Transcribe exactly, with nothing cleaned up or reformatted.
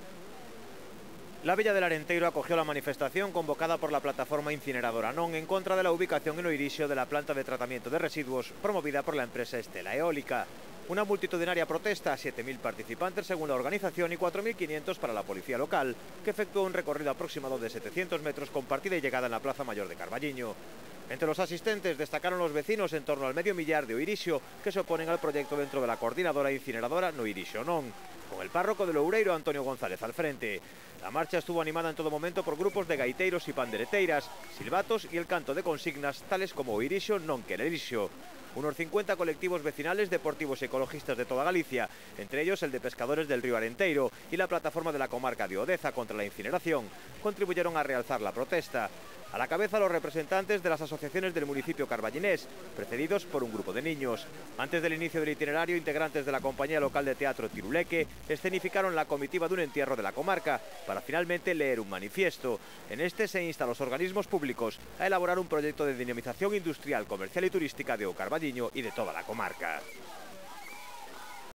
La Villa del Arenteiro acogió la manifestación convocada por la plataforma incineradora Non en contra de la ubicación en Oirixo de la planta de tratamiento de residuos promovida por la empresa Estela Eólica. Una multitudinaria protesta, siete mil participantes según la organización y cuatro mil quinientos para la policía local, que efectuó un recorrido aproximado de setecientos metros con partida y llegada en la Plaza Mayor de Carballiño. Entre los asistentes destacaron los vecinos en torno al medio millar de Oirixo que se oponen al proyecto dentro de la coordinadora incineradora No Oirixo Non, con el párroco de Loureiro, Antonio González, al frente. La marcha estuvo animada en todo momento por grupos de gaiteiros y pandereteiras, silbatos y el canto de consignas tales como Oirixo non quere lixo. Unos cincuenta colectivos vecinales, deportivos y ecologistas de toda Galicia, entre ellos el de pescadores del río Arenteiro y la plataforma de la comarca de Odeza contra la incineración, contribuyeron a realzar la protesta. A la cabeza los representantes de las asociaciones del municipio carballinés, precedidos por un grupo de niños. Antes del inicio del itinerario, integrantes de la compañía local de teatro Tiruleque escenificaron la comitiva de un entierro de la comarca para finalmente leer un manifiesto. En este se insta a los organismos públicos a elaborar un proyecto de dinamización industrial, comercial y turística de O Carballiño y de toda la comarca.